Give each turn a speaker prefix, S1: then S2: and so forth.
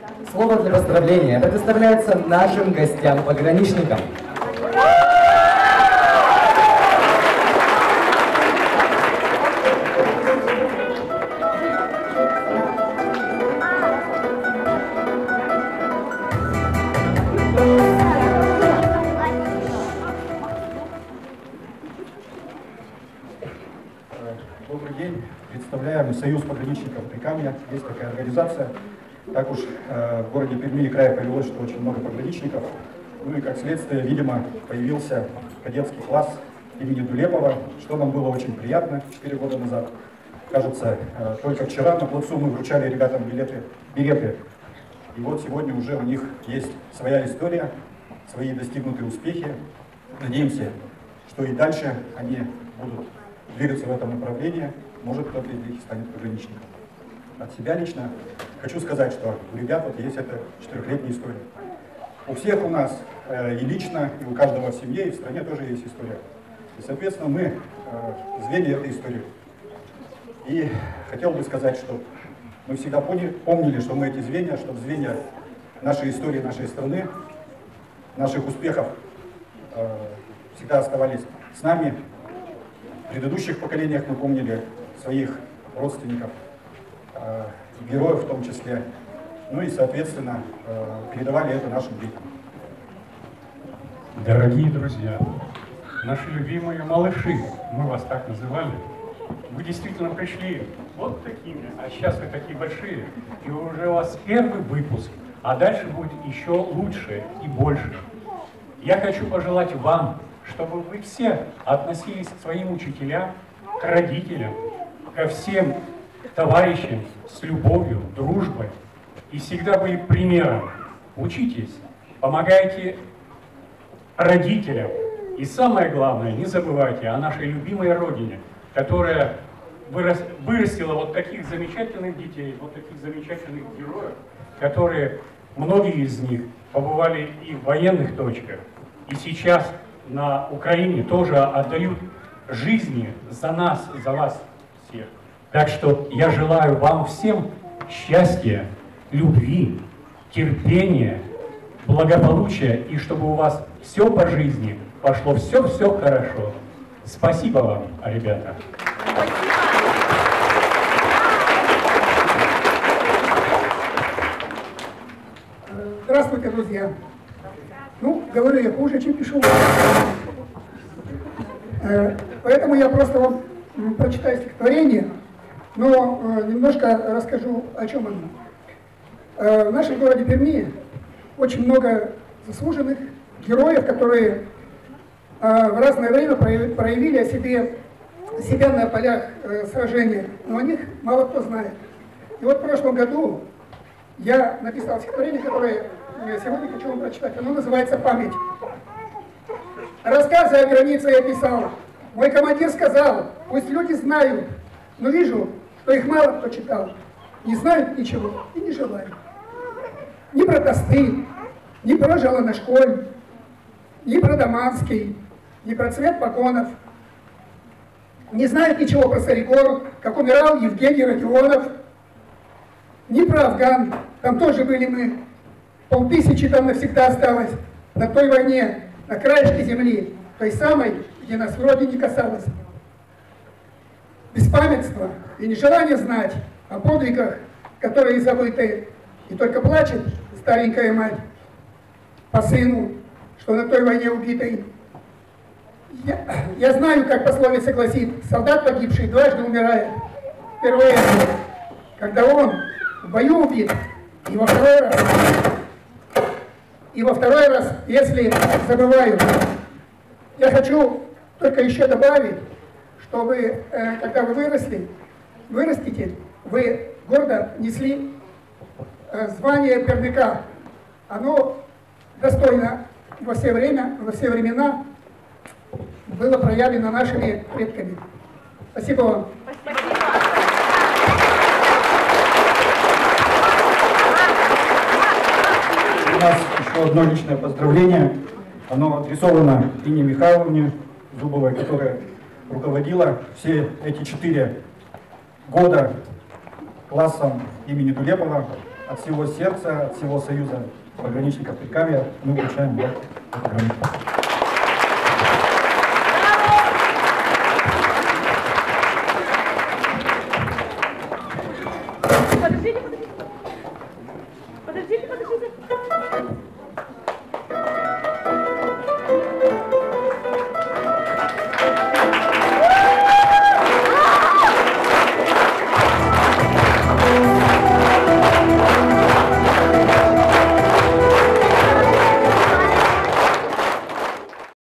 S1: Слово для поздравления предоставляется нашим гостям-пограничникам.
S2: Добрый день. Представляем Союз пограничников Прикамья. Есть такая организация. Так уж в городе Перми и крае повелось, что очень много пограничников. Ну и как следствие, видимо, появился кадетский класс имени Дулепова, что нам было очень приятно 4 года назад. Кажется, только вчера на плацу мы вручали ребятам береты. И вот сегодня уже у них есть своя история, свои достигнутые успехи. Надеемся, что и дальше они будут двигаться в этом направлении. Может, кто-то из них станет пограничником. От себя лично хочу сказать, что у ребят вот есть эта 4-летняя история. У всех у нас и лично, и у каждого в семье, и в стране тоже есть история. И, соответственно, мы звенья этой истории. И хотел бы сказать, что мы всегда помнили, что мы эти звенья, чтобы звенья нашей истории, нашей страны, наших успехов всегда оставались с нами. В предыдущих поколениях мы помнили своих родственников, героев в том числе, ну и, соответственно, передавали это нашим детям.
S3: Дорогие друзья, наши любимые малыши, мы вас так называли, вы действительно пришли вот такими, а сейчас вы такие большие, и уже у вас первый выпуск, а дальше будет еще лучше и больше. Я хочу пожелать вам, чтобы вы все относились к своим учителям, к родителям, ко всем товарищам с любовью, дружбой и всегда были примером. Учитесь, помогайте родителям и самое главное, не забывайте о нашей любимой Родине, которая вырастила вот таких замечательных детей, вот таких замечательных героев, которые, многие из них побывали и в военных точках, и сейчас на Украине тоже отдают жизни за нас, за вас всех. Так что я желаю вам всем счастья, любви, терпения, благополучия, и чтобы у вас все по жизни пошло все хорошо. Спасибо вам, ребята.
S4: Здравствуйте, друзья. Ну, говорю я хуже, чем пишу. Поэтому я просто вам прочитаю стихотворение, но немножко расскажу, о чем оно. В нашем городе Перми очень много заслуженных героев, которые в разное время проявили себя на полях сражения, но о них мало кто знает. И вот в прошлом году я написал стихотворение, которое сегодня хочу вам прочитать. Оно называется «Память». Рассказы о границе я писал. Мой командир сказал, пусть люди знают, но вижу, что их мало кто читал. Не знают ничего и не желают. Ни про Тосты, ни про Желаношколь, ни про Даманский, ни про цвет погонов. Не знают ничего про Солигор, как умирал Евгений Родионов. Ни про Афган, там тоже были мы. 5000 там навсегда осталось на той войне, на краешке земли, той самой, где нас вроде не касалось. Беспамятство и нежелание знать о подвигах, которые забыты, и только плачет старенькая мать по сыну, что на той войне убитый. Я знаю, как пословица гласит, солдат погибший дважды умирает. Впервые, когда он в бою убит, и во второй раз, если забываю. Я хочу только еще добавить, что вы, когда вы вырастете, вы гордо несли звание пермяка. Оно достойно во все времена было проявлено нашими предками. Спасибо вам.
S2: У нас еще одно личное поздравление. Оно адресовано Ине Михайловне Зубовой, которая руководила все эти 4 года классом имени Дулепова. от всего сердца, от всего Союза пограничников Прикамья мы вручаем вам эту грамоту.